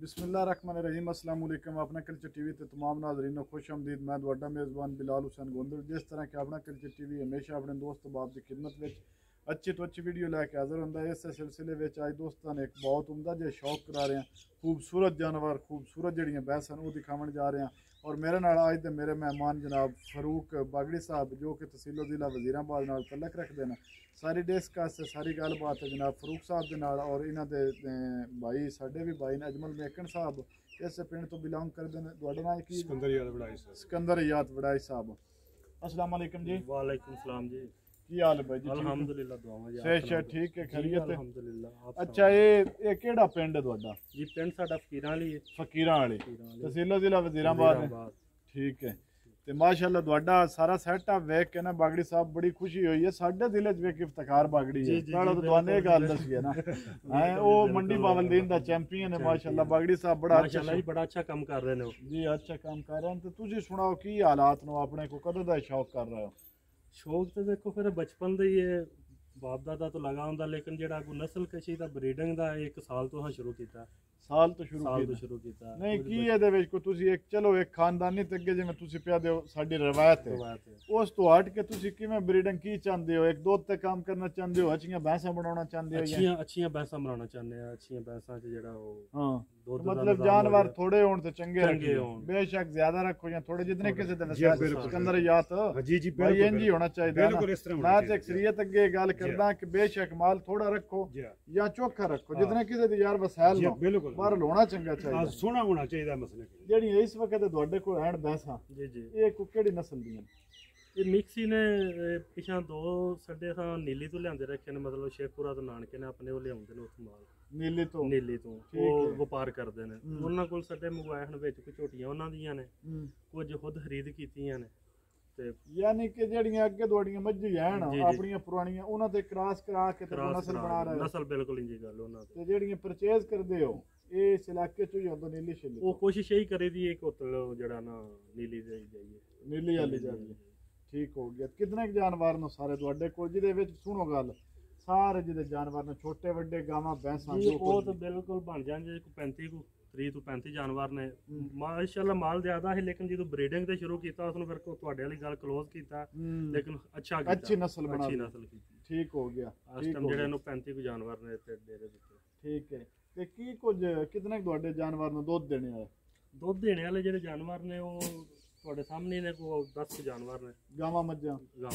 बिस्मिल्लाहिर्रहमानिर्रहीम अस्सलाम वालेकुम। अपना कल्चर टीवी ते तमाम नाज़रीन खुश आमदीद। मैं तुहाडा मेज़बान बिलाल हुसैन गोंदल। जिस तरह कि अपना कल्चर टीवी हमेशा अपने दोस्त बाप की खिदमत में अच्छी तो अच्छी वीडियो लैके हाज़र होंदा है। इस सिलसिले में अज दोस्तों ने एक बहुत उमदा जो शौक करा रहे हैं, खूबसूरत जानवर खूबसूरत जड़ियाँ भैंस हैं वो दिखावन जा रहे हैं। और मेरे नाल अज दे मेरे मेहमान जनाब फरूक बागड़ी साहब जो कि तहसील ज़िला वज़ीराबाद नाल तलक रखते हैं। सारी डिस्कस सारी गलबात है जनाब फरूक साहब के नाल और इन्हों के भाई साढ़े भी भाई ने अजमल मेकन साहब इस पिंड तो बिलोंग करते हैं। तुहाडा नाम की? सिकंदर याद वड़ाई साहब। अस्सलाम वालेकुम जी। वालेकुम सलाम जी। की हाल है भाई जी? अल्हम्दुलिल्लाह दुआवां जी। सेहत ठीक है, खैरियत है? अल्हम्दुलिल्लाह। अच्छा ये केड़ा पिंड है तुहाडा? जी पिंड साडा फकीरां वाली है। फकीरां वाली तहसील ज़िला वज़ीराबाद है। ठीक है ते माशाअल्लाह तुहाडा सारा सेटअप वेख के ना बागड़ी साहब बड़ी खुशी हुई है। साडे दिल च वेख इफ्तिखार बागड़ी है। ताड़ा तो तुहाने ये गल दसी है ना है ओ मंडी बावलदीन दा चैंपियन है माशाअल्लाह। बागड़ी साहब बड़ा अच्छा काम कर रहे हैं जी, अच्छा काम कर रहे हैं। तो तुसी सुनाओ की हालात नो अपने को कदों दा शौक कर रहे हो? शौक तो देखो फिर बचपन दे ही है, बाप दादा तो लगा होंदा, लेकिन जेड़ा को नस्ल कशी दा ब्रीडिंग दा एक साल तो हाँ शुरू किया। साल तो शुरू किया नहीं की ਇਹਦੇ ਵਿੱਚ ਕੋ ਤੁਸੀਂ ਇੱਕ ਚਲੋ ਇੱਕ ਖਾਨਦਾਨੀ ਤੇ ਅੱਗੇ ਜਿਵੇਂ ਤੁਸੀਂ ਪਿਆ ਦਿਓ ਸਾਡੀ ਰਵਾਇਤ ਹੈ ਉਸ ਤੋਂ ਹਟ ਕੇ ਤੁਸੀਂ ਕਿਵੇਂ ਬਰੀਡਿੰਗ ਕੀ ਚਾਹੁੰਦੇ ਹੋ? ਇੱਕ ਦੁੱਧ ਤੇ ਕੰਮ ਕਰਨਾ ਚਾਹੁੰਦੇ ਹੋ? ਅੱਛੀਆਂ ਭੈਂਸਾਂ ਬਣਾਉਣਾ ਚਾਹੁੰਦੇ ਹੋ? ਅੱਛੀਆਂ ਭੈਂਸਾਂ ਬਣਾਉਣਾ ਚਾਹੁੰਦੇ ਆ। ਅੱਛੀਆਂ ਭੈਂਸਾਂ 'ਚ ਜਿਹੜਾ ਉਹ ਹਾਂ मतलब जानवर थोड़े होण ते चंगे रखो, बेशक ज्यादा रखो या थोड़े जितने किसी दे सिकंदर याद जी जी भाई इंज ही होना चाहिए। मैं ते अक्सरियत अगे गल करदा कि बेशक माल थोड़ा रखो या चोखा रखो, जितने किसी दे यार वसैल लो पर होना चंगा चाहिए, सोना होना चाहिए। मसले जेडी इस वक्त तुहाडे कोल हैन भैंसां जी जी ये को केड़ी नस्ल दी? ये मिक्सी ने पिछा दो सड्डे था नीली तो लियांदे रखे ने, मतलब शेखपुरा तो नानके ने अपने वो लियाउंदे ने उत्थों माल नीली तो ਉਹ ਵਪਾਰ ਕਰਦੇ ਨੇ। ਉਹਨਾਂ ਕੋਲ ਸਾਡੇ ਮੰਗਵਾਏ ਹਨ ਵਿੱਚ ਕੁਝ ਝੋਟੀਆਂ ਉਹਨਾਂ ਦੀਆਂ ਨੇ, ਕੁਝ ਖੁਦ ਖਰੀਦ ਕੀਤੀਆਂ ਨੇ। ਤੇ ਯਾਨੀ ਕਿ ਜਿਹੜੀਆਂ ਅੱਗੇ ਤੁਹਾਡੀਆਂ ਮੱਝੀ ਹਨ ਆਪਣੀਆਂ ਪੁਰਾਣੀਆਂ ਉਹਨਾਂ ਤੇ ਕ੍ਰਾਸ ਕਰਾ ਕੇ ਤੇ ਨਸਲ ਬਣਾ ਰਹੇ ਹੋ? ਨਸਲ ਬਿਲਕੁਲ ਇੰਜੀ ਗੱਲ ਉਹਨਾਂ ਤੇ ਜਿਹੜੀਆਂ ਪਰਚੇਜ਼ ਕਰਦੇ ਹੋ ਇਹ ਇਸ ਇਲਾਕੇ ਚੋਂ ਹੀ ਹੁੰਦਾ ਨੀਲੀ ਛਿੱਲੀ? ਉਹ ਕੋਸ਼ਿਸ਼ ਇਹੀ ਕਰੀ ਦੀ ਇੱਕ ਹੋਟਲ ਜਿਹੜਾ ਨਾ ਨੀਲੀ ਦੇ ਜਾਈਏ, ਨੀਲੀ ਵਾਲੀ ਜਾਈਏ। ਠੀਕ ਹੋ ਗਿਆ। ਕਿੰਨੇ ਜਾਨਵਰ ਨੇ ਸਾਰੇ ਤੁਹਾਡੇ ਕੋਲ ਜਿਹਦੇ ਵਿੱਚ ਸੁਣੋ ਗੱਲ सारे जिहदे जानवर ने छोटे वड्डे गावां भैंसां जो वो तो बिल्कुल बन जाएंगे 35 को 30 तो 35 जानवर ने माशाअल्लाह। माल ज्यादा है लेकिन जो ब्रीडिंग ते शुरू कीता उसने फिर तुहाडे वाली गल क्लोज कीता, लेकिन अच्छा कीता, अच्छी नस्ल की। ठीक हो गया। इस टाइम जेड़े नु 35 को जानवर ने ते डेरे दित्ते। ठीक है ते की कुछ कितने तुहाडे जानवर नु दुध देने वाले जेड़े जानवर ने वो तुहाडे सामने ने को 10 जानवर ने गावां मज्जां।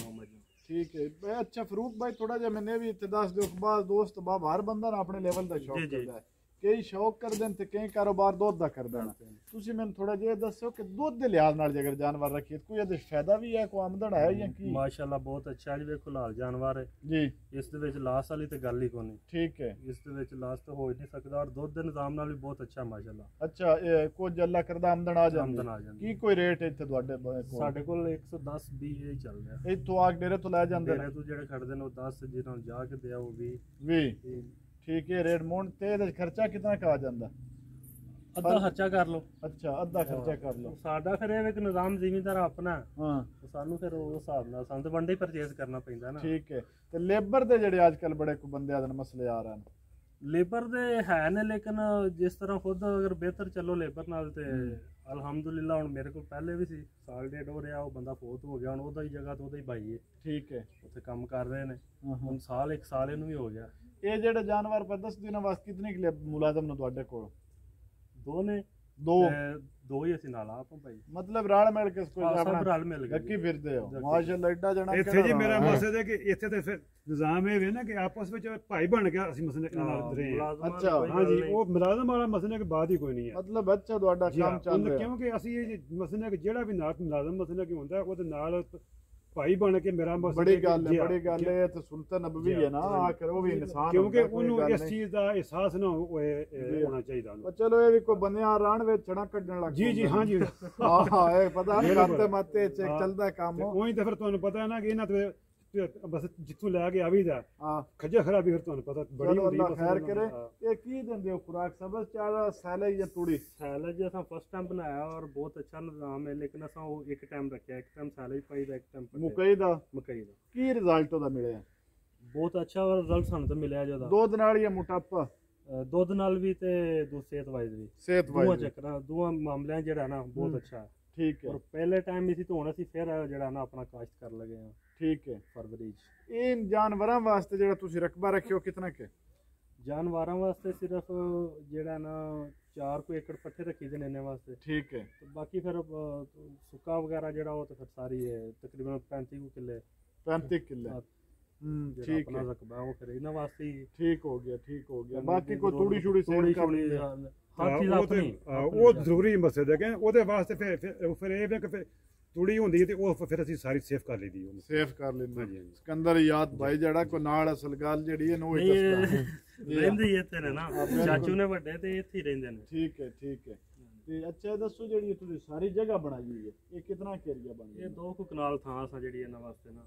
ठीक है अच्छा फरूक भाई थोड़ा जा मैंने भी दस दो दोस्त बाब हर बंदा ना अपने लेवल का शौक करता है। कई शौक कर दें ते कई कारोबार दुध दा कर देना। तुसी मैंने थोड़ा जे दसो कि दुध दे लिहाज नाल अगर जानवर रखिए कोई ਇਹਦੇ फायदा भी है, कोई आमदन है या की? माशाअल्लाह बहुत अच्छा जी। देखो लाल जानवर है जी, इस दे विच लास वाली ते गल ही कोनी। ठीक है इस दे विच लास तो हो ही नहीं सकदा और दुध दे निजाम नाल भी बहुत अच्छा माशाअल्लाह। अच्छा कुछ अल्लाह करदा आमदन आ जांदी की कोई रेट इत्थे तुहाडे कोल? साडे कोल 110 20 ही चल रहा है। इत्थों आग डेरे तो लै जांदे ने तू जेड़े खड़दे ने 10 जिन्हां जा के दिया वो 20। ठीक है रेट मोन ते खर्चा कितना का आ जांदा? अद्धा खर्चा कर लो। अच्छा अद्धा खर्चा कर लो। साडा फिर एक निजाम जिमीदार अपना हां तो सानू फिर उस हिसाब नाल संद वंडे परचेज करना पैंदा ना। ठीक है ते लेबर दे जेड़े आजकल बड़े को बंदे आदन मसले आ रहे हैं लेबर दे है ने, लेकिन जिस तरह खुद अगर बेहतर चलो लेबर नाल ते अल्हम्दुलिल्लाह। हुण मेरे को पहले भी सी साल डेढ़ हो रहा, वो बंदा फोत हो गया, हुण ओदा ही जगह तो ओदा ही भाई है। ठीक है उत्थे काम कर रहे ने हुण साल एक साल इनू भी हो गया। ये जेड़े जानवर पर 10 दिनों वास्ते कितने के मुलाजम ने तुहाडे कोल? दो ने दो ही ਅਸੀਂ ਨਾਲ ਆਪਾਂ ਭਾਈ, ਮਤਲਬ ਰਲ ਮਿਲ ਕੇ ਕੋਈ ਆਪਣਾ ਰਲ ਮਿਲ ਕੇ ਲੱਗੀ ਫਿਰਦੇ ਹੋ ਮਾਸ਼ਾਅੱਲਾ। ਐਡਾ ਜਣਾ ਇੱਥੇ ਜੀ ਮੇਰਾ ਮਕਸਦ ਹੈ ਕਿ ਇੱਥੇ ਤੇ ਫਿਰ ਨਿਜ਼ਾਮ ਇਹ ਵੇ ਨਾ ਕਿ ਆਪਸ ਵਿੱਚ ਭਾਈ ਬਣ ਕੇ ਅਸੀਂ ਮਸਲੇ ਨਾਲ ਰਹੇ ਹਾਂ। ਅੱਛਾ ਹਾਂ ਜੀ ਉਹ ਮੁਲਾਜ਼ਮ ਵਾਲਾ ਮਸਲੇ ਕੇ ਬਾਤ ਹੀ ਕੋਈ ਨਹੀਂ ਹੈ। ਮਤਲਬ ਅੱਛਾ ਤੁਹਾਡਾ ਕੰਮ ਚੱਲ ਰਿਹਾ ਕਿਉਂਕਿ ਅਸੀਂ ਇਹ ਮਸਲੇ ਕਿ ਜਿਹੜਾ ਵੀ ਨਾਲ ਮੁਲਾਜ਼ਮ ਮਸਲਾ ਕੀ ਹੁੰਦਾ ਉਹਦੇ ਨਾਲ भाई बन के मेरा बड़ी गल है ते सुन्नत नबवी है ना आखिर वो भी इंसान क्योंकि उन्होंने इस चीज का एहसास ना होना चाहिए। चलो ये भी कोई बंदे रान विच छड़ा कड्डण लग जी जी हां जी हां ए पता नहीं करते मते चलदा काम वही ते फिर तुहानू पता है ना कि इना ते बस जिथों लैके आवीदा खज्जा खराबी फिर तुहानू पता बड़ी होंदी है। खैर करे ये की दिंदे हो खुराक सबस चारा सैलेज या तूड़ी? सैलेज असां फर्स्ट टाइम बनाया और बहुत अच्छा निजाम है, लेकिन असां वो एक टाइम रखया, एक टाइम सैलेज पाईदा एक टाइम मकई दा की रिजल्ट ओदा मिले? बहुत अच्छा रिजल्ट सानू तो मिलया जदा दुध नाल या मोटापा ਦੁੱਧ ਨਾਲ ਵੀ ਤੇ ਸਿਹਤ ਵਾਈਜ਼ ਵੀ ਦੋਵਾਂ ਚੱਕਰਾਂ ਦੋਵਾਂ ਮਾਮਲਿਆਂ ਜਿਹੜਾ ਨਾ ਬਹੁਤ ਅੱਛਾ ਹੈ। ਠੀਕ ਹੈ। ਔਰ ਪਹਿਲੇ ਟਾਈਮ ਵੀ ਸੀ ਤੇ ਹੁਣ ਅਸੀਂ ਫਿਰ ਜਿਹੜਾ ਨਾ ਆਪਣਾ ਕਾਸ਼ਤ ਕਰ ਲਗੇ ਆ। ਠੀਕ ਹੈ। ਫਰਵਰੀ ਚ ਇਹ ਜਾਨਵਰਾਂ ਵਾਸਤੇ ਜਿਹੜਾ ਤੁਸੀਂ ਰਕਬਾ ਰੱਖਿਓ ਕਿਤਨਾ ਕੇ? ਜਾਨਵਰਾਂ ਵਾਸਤੇ ਸਿਰਫ ਜਿਹੜਾ ਨਾ 4 ਕੋਈ ਏਕੜ ਪੱਠੇ ਰੱਖੀ ਦੇ ਨੇ ਇਹਨਾਂ ਵਾਸਤੇ। ਠੀਕ ਹੈ। ਤੇ ਬਾਕੀ ਫਿਰ ਸੁੱਕਾ ਵਗੈਰਾ ਜਿਹੜਾ ਉਹ ਤੇ ਫਿਰ ਸਾਰੀ ਹੈ ਤਕਰੀਬਨ 35 ਕਿੱਲੇ 35 ਕਿੱਲੇ। ਠੀਕ ਹੈ। ਰਕਬਾ ਉਹ ਫਿਰ ਇਹਨਾਂ ਵਾਸਤੇ ਠੀਕ ਹੋ ਗਿਆ। ਠੀਕ ਹੋ ਗਿਆ। ਬਾਕੀ ਕੋਈ ਤੂੜੀ ਛੁੜੀ ਸੇਲ ਕਰ ਲਈ ਹਰ ਚੀਜ਼ ਆਪਣੀ ਉਹ ਜ਼ਰੂਰੀ ਮਸਲੇ ਦੇ ਕਿ ਉਹਦੇ ਵਾਸਤੇ ਫਿਰ ਇਹ ਵੀ ਕਿ ਤੂੜੀ ਹੁੰਦੀ ਹੈ ਤੇ ਉਹ ਫਿਰ ਅਸੀਂ ਸਾਰੀ ਸੇਫ ਕਰ ਲਈਦੀ ਉਹਨੂੰ ਸੇਫ ਕਰ ਲੈਂਦੇ। ਸਿਕੰਦਰ ਯਾਦ ਭਾਈ ਜਿਹੜਾ ਕੋ ਨਾਲ ਅਸਲ ਗੱਲ ਜਿਹੜੀ ਹੈ ਨੋ ਰਹਿੰਦੀ ਇੱਥੇ ਨੇ ਨਾ ਚਾਚੂ ਨੇ ਵੱਡੇ ਤੇ ਇੱਥੇ ਹੀ ਰਹਿੰਦੇ ਨੇ। ਠੀਕ ਹੈ। ਠੀਕ ਹੈ। ਤੇ ਅੱਛਾ ਦੱਸੋ ਜਿਹੜੀ ਤੁਸੀਂ ਸਾਰੀ ਜਗ੍ਹਾ ਬਣਾਈ ਹੋਈ ਹੈ ਇਹ ਕਿਤਨਾ ਏਰੀਆ ਬਣੀ? ਇਹ 2 ਕਨਾਲ ਥਾਂ ਸਾ ਜਿਹੜੀ ਇਹਨਾਂ ਵਾਸਤੇ ਨਾ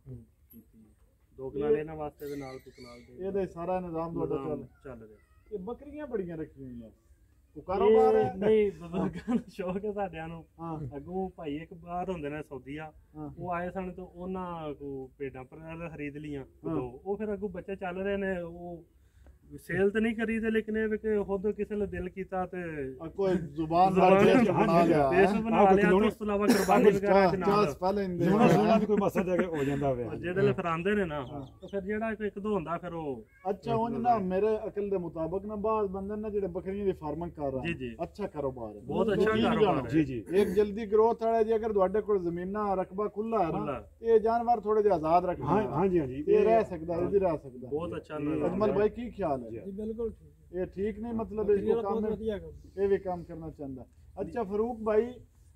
2 ਕਨਾਲ ਇਹਨਾਂ ਵਾਸਤੇ ਦੇ ਨਾਲ 2 ਕਨਾਲ ਦੇ ਇਹਦੇ ਸਾਰਾ ਨਿਜ਼ਾਮ ਤੁਹਾਡਾ ਚੱਲ ਰਿਹਾ। ਇਹ ਬੱਕਰੀਆਂ ਬੜੀਆਂ ਰੱਖੀਆਂ ਹੋਈਆਂ ਉਹ ਕਾਰੋਬਾਰ ਹੈ? ਨਹੀਂ ਬਜ਼ੁਰਗਾਂ ਨੂੰ ਸ਼ੌਕ ਹੈ ਸਾਡਿਆਂ ਨੂੰ। ਅੱਗੋਂ ਭਾਈ ਇੱਕ ਬਾਹਰ ਹੁੰਦੇ ਨੇ ਸੌਦੀਆ ਉਹ ਆਏ ਸਨ ਤੇ ਉਹਨਾਂ ਕੋ ਭੇਡਾਂ ਪਰ ਖਰੀਦ ਲੀਆਂ ਉਹ ਫਿਰ ਅੱਗੋਂ ਬੱਚੇ ਚੱਲ ਰਹੇ ਨੇ ਉਹ ਸੇਲ ਤੇ ਨਹੀਂ ਕਰੀ ਤੇ ਲੇਕਿਨ ਇਹ ਕਿ ਖੁਦ ਕਿਸੇ ਨੇ ਦਿਲ ਕੀਤਾ ਤੇ ਕੋਈ ਜ਼ੁਬਾਨ ਨਾਲ ਟੇਸਟ ਬਣਾ ਲਿਆ ਉਸ ਤੋਂ ਇਲਾਵਾ ਕੁਰਬਾਨੀ ਵਗੈਰਾ ਦੇ ਨਾਲ ਸੋਨਾ ਵੀ ਕੋਈ ਮਸਲਾ ਜਾ ਕੇ ਹੋ ਜਾਂਦਾ ਵੇ ਜਿਹੜੇ ਲਈ ਫਿਰ ਆਂਦੇ ਨੇ ਨਾ ਤਾਂ ਫਿਰ ਜਿਹੜਾ ਇੱਕ ਦੋ ਹੁੰਦਾ ਫਿਰ ਉਹ ਅੱਛਾ ਉਂਝ ਨਾ ਮੇਰੇ ਅਕਲ ਦੇ ਮੁਤਾਬਕ ਨਾ ਬਾਜ਼ ਬੰਦੇ ਨੇ ਜਿਹੜੇ ਬੱਕਰੀਆਂ ਦੀ ਫਾਰਮਿੰਗ ਕਰ ਰਹੇ ਜੀ ਅੱਛਾ ਕਾਰੋਬਾਰ ਹੈ ਬਹੁਤ ਅੱਛਾ ਕਾਰੋਬਾਰ ਹੈ ਜੀ ਜੀ ਇੱਕ ਜਲਦੀ ਗਰੋਥ ਵਾਲਾ ਜੇ ਅਗਰ ਤੁਹਾਡੇ ਕੋਲ ਜ਼ਮੀਨਾਂ ਰਕਬਾ ਖੁੱਲਾ ਹੈ ਨਾ ਇਹ ਜਾਨਵਰ ਥੋੜੇ ਜਿਹਾ ਆਜ਼ਾਦ ਰੱਖਣਾ ਹਾਂਜੀ ਹਾਂਜੀ ਇਹ ਰਹਿ ਸਕਦਾ ਇਹ ਵੀ ਰਹਿ ਸਕਦਾ ਬਹੁਤ ਅੱਛਾ ਅਜਮਲ ਭਾਈ ਕੀ ਖਿਆਲ ਹੈ? जी बिल्कुल ये ठीक नहीं मतलब इसको काम ये भी काम करना चाहता। अच्छा फरूक भाई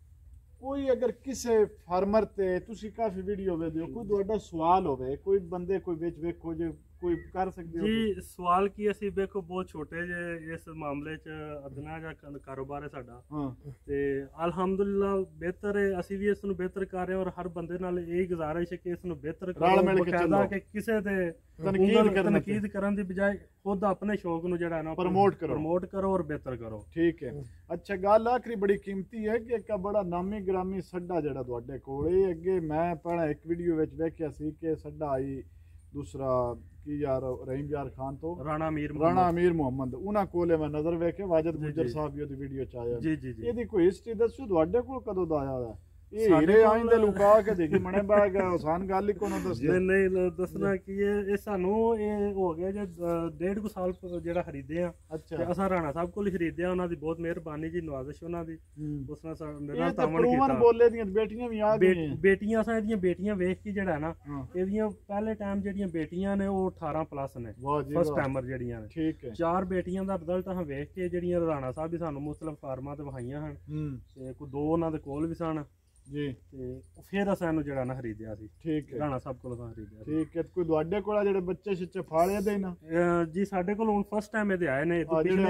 कोई अगर किसी फार्मर ते तुसी काफी वीडियो ਵੇਖਦੇ ਹੋ ਕੋਈ ਤੁਹਾਡਾ ਸਵਾਲ ਹੋਵੇ ਕੋਈ ਬੰਦੇ ਕੋਈ ਵਿੱਚ ਵੇਖੋ ਜੇ ਕੋਈ ਕਰ ਸਕਦੇ ਹੋ ਜੀ ਸਵਾਲ ਕੀ ਅਸੀਂ ਵੇਖੋ ਬਹੁਤ ਛੋਟੇ ਜੇ ਇਸ ਮਾਮਲੇ 'ਚ ਅਦਨਾ ਜਾਂ ਕਾਰੋਬਾਰ ਹੈ ਸਾਡਾ ਤੇ ਅਲਹਮਦੁਲਿਲਾ ਬਿਹਤਰ ਹੈ ਅਸੀਂ ਵੀ ਇਸ ਨੂੰ ਬਿਹਤਰ ਕਰ ਰਹੇ ਹਾਂ ਔਰ ਹਰ ਬੰਦੇ ਨਾਲ ਇਹ ਗੁਜ਼ਾਰਿਸ਼ ਹੈ ਕਿ ਇਸ ਨੂੰ ਬਿਹਤਰ ਕਰੋ ਬਕਾਇਦਾ ਕਿ ਕਿਸੇ ਤੇ ਤਨਕੀਦ ਕਰਨ ਦੀ ਬਜਾਏ ਖੁਦ ਆਪਣੇ ਸ਼ੌਕ ਨੂੰ ਜਿਹੜਾ ਨਾ ਪ੍ਰਮੋਟ ਕਰੋ ਔਰ ਬਿਹਤਰ ਕਰੋ। ਠੀਕ ਹੈ। ਅੱਛਾ ਗੱਲ ਆਖਰੀ ਬੜੀ ਕੀਮਤੀ ਹੈ ਕਿ ਇੱਕ ਬੜਾ ਨਾਮੀ ਗ੍ਰਾਮੀ ਸੱਡਾ ਜਿਹੜਾ ਤੁਹਾਡੇ ਕੋਲ ਇਹ ਅੱਗੇ ਮੈਂ ਪਹਿਲਾਂ ਇੱਕ ਵੀਡੀਓ ਵਿੱਚ ਵੇਖਿਆ ਸੀ ਕਿ ਸੱਡਾ ਆਈ दूसरा की यार रहीम यार खान तो राणा अमीर मोहम्मद उन्हां कोले मैं नजर वेखे वाजिद गुजर साहब दी वीडियो च आया जी जी जी ਇਹਦੀ ਕੋਈ ਹਿਸਟਰੀ ਦੱਸੋ ਤੁਹਾਡੇ ਕੋਲ ਕਦੋਂ ਦਾ ਆਇਆ ਹੈ ਇਹ ਹੀਰੇ ਆਇੰਦੇ ਲੁਕਾ ਕੇ ਦੇਖੀ ਮਣੇ ਬਾਗ ਆਸਾਨ ਗੱਲ ਹੀ ਕੋਨੋਂ ਦੱਸਦੇ ਨਹੀਂ ਦੱਸਣਾ ਕਿ ਇਹ ਸਾਨੂੰ ਇਹ ਹੋ ਗਿਆ ਜੇ 1.5 ਸਾਲ ਜਿਹੜਾ ਖਰੀਦੇ ਆ ਤੇ ਅਸਾਂ ਰਾਣਾ ਸਾਹਿਬ ਕੋਲ ਖਰੀਦੇ ਆ ਉਹਨਾਂ ਦੀ ਬਹੁਤ ਮਿਹਰਬਾਨੀ ਜੀ ਨਵਾਜ਼ਿਸ਼ ਉਹਨਾਂ ਦੀ ਉਸ ਨਾਲ ਮੇਰੇ ਨਾਲ ਤਾਮਣ ਕੀਤਾ ਬੋਲੇ ਦੀਆਂ ਬੇਟੀਆਂ ਵੀ ਆ ਗਈਆਂ ਬੇਟੀਆਂ ਅਸਾਂ ਇਹਦੀਆਂ ਬੇਟੀਆਂ ਵੇਖ ਕੇ ਜਿਹੜਾ ਨਾ ਇਹਦੀਆਂ ਪਹਿਲੇ ਟਾਈਮ ਜਿਹੜੀਆਂ ਬੇਟੀਆਂ ਨੇ ਉਹ 18 ਪਲੱਸ ਨੇ ਫਸਟ ਟਾਈਮਰ ਜਿਹੜੀਆਂ ਨੇ ਠੀਕ ਹੈ 4 ਬੇਟੀਆਂ ਦਾ ਰਿਜ਼ਲਟ ਅਸੀਂ ਵੇਖ ਕੇ ਜਿਹੜੀਆਂ ਰਾਣਾ ਸਾਹਿਬ ਵੀ ਸਾਨੂੰ ਮੁਖਤਲਿਫ ਫਾਰਮਾਂ ਤੇ ਵਿਖਾਈਆਂ ਹਨ ਤੇ ਕੋਈ 2 ਉਹਨਾਂ ਦੇ ਕੋਲ ਵੀ ਸਨ ਜੀ ਤੇ ਫਿਰ ਅਸਾਂ ਇਹਨੂੰ ਜਿਹੜਾ ਨਾ ਖਰੀਦਿਆ ਸੀ। ਠੀਕ ਹੈ ਰਾਣਾ ਸਾਹਿਬ ਕੋਲ ਅਸਾਂ ਖਰੀਦਿਆ। ਠੀਕ ਹੈ। ਕੋਈ ਤੁਹਾਡੇ ਕੋਲ ਜਿਹੜੇ ਬੱਚੇ ਛਿੱਚੇ ਫਾਲੇ ਦੇ ਨਾ ਜੀ ਸਾਡੇ ਕੋਲ ਹੁਣ ਫਸਟ ਟਾਈਮ ਇਹਦੇ ਆਏ ਨੇ ਪਿਛਲੇ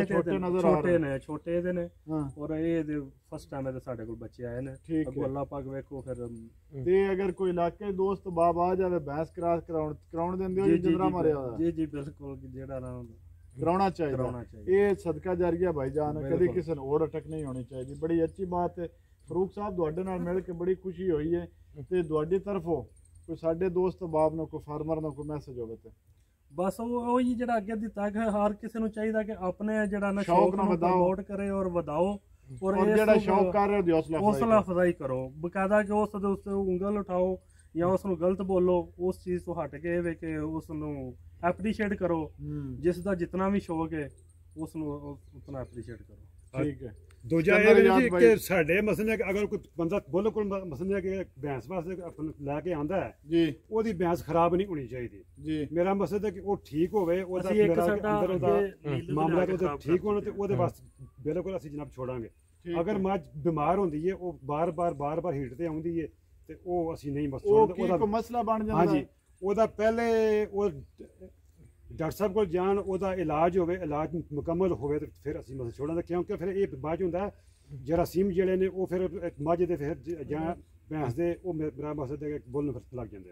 ਛੋਟੇ ਇਹਦੇ ਨੇ ਔਰ ਇਹ ਫਸਟ ਟਾਈਮ ਇਹਦੇ ਸਾਡੇ ਕੋਲ ਬੱਚੇ ਆਏ ਨੇ। ਅੱਗੋਂ ਅੱਲਾਹ ਪਾਕ ਵੇਖੋ ਫਿਰ ਤੇ ਅਗਰ ਕੋਈ ਇਲਾਕੇ ਦੋਸਤ ਬਾਬ ਆ ਜਾਵੇ ਬੈਂਸ ਕਰਾਸ ਕਰਾਉਣ ਦਿੰਦੇ ਹੋ ਜਿੰਦਰਾ ਮਾਰਿਆ ਹੋਇਆ? ਜੀ ਜੀ ਬਿਲਕੁਲ ਜਿਹੜਾ ਨਾ ਕਰਾਉਣਾ ਚਾਹੀਦਾ ਇਹ ਸਦਕਾ ਜਾਰੀਆ ਭਾਈਜਾਨ ਕਦੀ ਕਿਸੇ ਨੂੰ ਹੋਰ ਅਟਕ ਨਹੀਂ ਹੋਣੀ ਚਾਹੀਦੀ। ਬੜੀ ਅੱਛੀ ਬਾਤ ਹੈ ਫਰੂਕ ਸਾਹਿਬ ਤੁਹਾਡੇ ਨਾਲ ਮਿਲ ਕੇ ਬੜੀ ਖੁਸ਼ੀ ਹੋਈ ਹੈ ਤੇ ਤੁਹਾਡੀ ਤਰਫੋਂ ਕੋਈ ਸਾਡੇ ਦੋਸਤ ਬਾਬ ਨੂੰ ਕੋਈ ਫਾਰਮਰ ਨੂੰ ਕੋਈ ਮੈਸੇਜ ਹੋਵੇ ਤੇ ਬਸ ਉਹ ਹੀ ਜਿਹੜਾ ਅੱਗੇ ਦਿੱਤਾ ਕਿ ਹਰ ਕਿਸੇ ਨੂੰ ਚਾਹੀਦਾ ਕਿ ਆਪਣੇ ਜਿਹੜਾ ਨਾ ਸ਼ੌਕ ਨੂੰ ਪ੍ਰਮੋਟ ਕਰੇ ਔਰ ਵਧਾਓ ਔਰ ਜਿਹੜਾ ਸ਼ੌਕ ਕਰ ਰਹੇ ਹੋ ਹੌਸਲਾ ਅਫਜ਼ਾਈ ਕਰੋ ਬਕਾਇਦਾ ਕਿ ਉਸ ਦੇ ਉੱਤੇ ਉਂਗਲ ਉਠਾਓ ਜਾਂ ਉਸ ਨੂੰ ਗਲਤ ਬੋਲੋ ਉਸ ਚੀਜ਼ ਤੋਂ ਹਟ ਕੇ ਵੇ ਕਿ ਉਸ ਨੂੰ ਐਪਰੀਸ਼ੀਏਟ ਕਰੋ ਜਿਸ ਦਾ ਜਿੰਨਾ ਵੀ ਸ਼ੌਕ ਹੈ ਉਸ ਨੂੰ ਉਤਨਾ ਐਪਰੀਸ਼ੀਏਟ ਕਰੋ। ਠੀਕ ਹੈ। ਦੂਜਾ ਇਹ ਜੀ ਕਿ ਸਾਡੇ ਮਸਲੇ ਅਗਰ ਕੋਈ ਬੰਦਾ ਬੋਲੋ ਕੋਈ ਮਸਲੇ ਕਿ ਭੈਂਸ ਵਾਸਤੇ ਲੈ ਕੇ ਆਂਦਾ ਹੈ ਜੀ ਉਹਦੀ ਭੈਂਸ ਖਰਾਬ ਨਹੀਂ ਹੋਣੀ ਚਾਹੀਦੀ ਜੀ। ਮੇਰਾ ਮਸਲਾ ਹੈ ਕਿ ਉਹ ਠੀਕ ਹੋਵੇ ਉਹਦਾ ਅੰਦਰ ਉਹਦਾ ਮਾਮਲਾ ਉਹਦਾ ਠੀਕ ਹੋਣਾ ਤੇ ਉਹਦੇ ਵਾਸਤੇ ਬਿਲਕੁਲ ਅਸੀਂ ਜਨਾਬ ਛੋੜਾਂਗੇ। ਅਗਰ ਮੱਝ ਬਿਮਾਰ ਹੁੰਦੀ ਹੈ ਉਹ ਬਾਰ-ਬਾਰ ਹੀਟ ਤੇ ਆਉਂਦੀ ਹੈ ਤੇ ਉਹ ਅਸੀਂ ਨਹੀਂ ਬਸ ਉਹਦਾ ਮਸਲਾ ਬਣ ਜਾਂਦਾ। ਹਾਂਜੀ ਉਹਦਾ ਪਹਿਲੇ ਉਹ ਡਾਕਟਰ ਸਾਹਿਬ ਕੋਲ ਜਾਣ ਉਹਦਾ ਇਲਾਜ ਹੋਵੇ ਇਲਾਜ ਮੁਕੰਮਲ ਹੋਵੇ ਤੇ ਫਿਰ ਅਸੀਂ ਮਸਲਾ ਛੋੜਾਂਗੇ ਕਿਉਂਕਿ ਫਿਰ ਇਹ ਬਾਅਦ ਹੁੰਦਾ ਜਰਾਸੀਮ ਜਿਹੜੇ ਨੇ ਉਹ ਫਿਰ ਮੱਝ ਦੇ ਫਿਰ ਜਾਂ ਭੈਂਸ ਦੇ ਉਹ ਮੇਰਾ ਮਸਲਾ ਦੇ ਬੋਲਣ ਫਿਰ ਲੱਗ ਜਾਂਦੇ ਨੇ।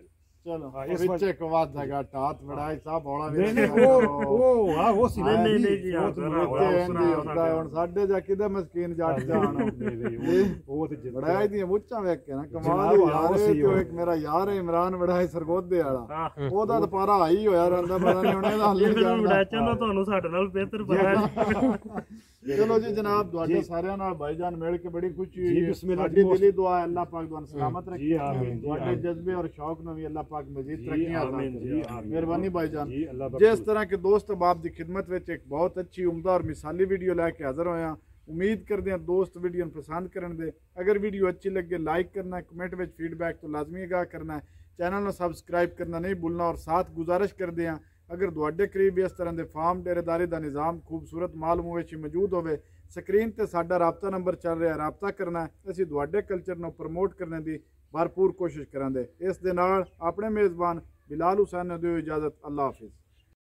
ਚਲੋ ਇਸ ਵਿੱਚ ਇੱਕ ਵਾਰ ਜਗਾ ਟਾਤ ਵੜਾਈ ਸਾਹਿਬ ਬੋਲਾ ਨਹੀਂ ਨਹੀਂ ਉਹ ਸੀ ਨਹੀਂ ਜੀ ਹੁੰਦਾ ਹੁਣ ਸਾਡੇ ਜਾ ਕਿਤੇ ਮਸਕੀਨ ਜੱਟ ਜਾਣ ਉਹ ਤੇ ਵੜਾਈ ਦੀਆਂ ਮੁੱਛਾਂ ਵੇਖ ਕੇ ਨਾ ਕਮਾਲ ਯਾਰ ਤੇ ਇੱਕ ਮੇਰਾ ਯਾਰ ਇਮਰਾਨ ਵੜਾਈ ਸਰਗੋਦੇ ਵਾਲਾ ਉਹਦਾ ਤਾਂ ਪਾਰਾ ਹਾਈ ਹੋਇਆ ਰਹਿੰਦਾ ਪਤਾ ਨਹੀਂ ਹੁਣ ਇਹਦਾ ਹੱਲ ਨਹੀਂ ਜਾਂਦਾ ਤੁਹਾਨੂੰ ਸਾਡੇ ਨਾਲ ਬਿਹਤਰ ਪਤਾ ਚਲੋ ਜੀ ਜਨਾਬ ਤੁਹਾਡੇ ਸਾਰਿਆਂ ਨਾਲ ਭਾਈਜਾਨ ਮਿਲ ਕੇ ਬੜੀ ਖੁਸ਼ੀ ਹੋਈ ਸਾਡੀ ਦਿਲੀ ਦੁਆ ਹੈ ਅੱਲਾਹ ਪਾਕ ਤੁਹਾਨੂੰ ਸਲਾਮਤ ਰੱਖੇ ਤੁਹਾਡੇ ਜਜ਼ਬੇ और शौक में भी अल्लाह पाक मजीद तरक्कियां अता मेहरबानी भाईजान जिस तरह के दोस्त बाप की खिदमत में एक बहुत अच्छी उम्दा और मिसाली वीडियो लैके हाजिर होया उम्मीद करते हैं दोस्त वीडियो पसंद करन दे अगर वीडियो अच्छी लगे लाइक करना है कमेंट में फीडबैक तो लाजमी आगाह करना है चैनल को सबसक्राइब करना नहीं भूलना और साथ गुजारिश करते हैं अगर तुहाडे करीब इस तरह के फार्म डेरेदारी का निज़ाम खूबसूरत माल मवेशी मौजूद होवे स्क्रीन ते साडा राबता नंबर चल रहा राबता करना है असीं तुहाडे कल्चर को प्रमोट करने की भरपूर कोशिश करांगे इस दे नाल अपने मेज़बान बिलाल हुसैन ने दिओ इजाज़त अल्लाह हाफिज़।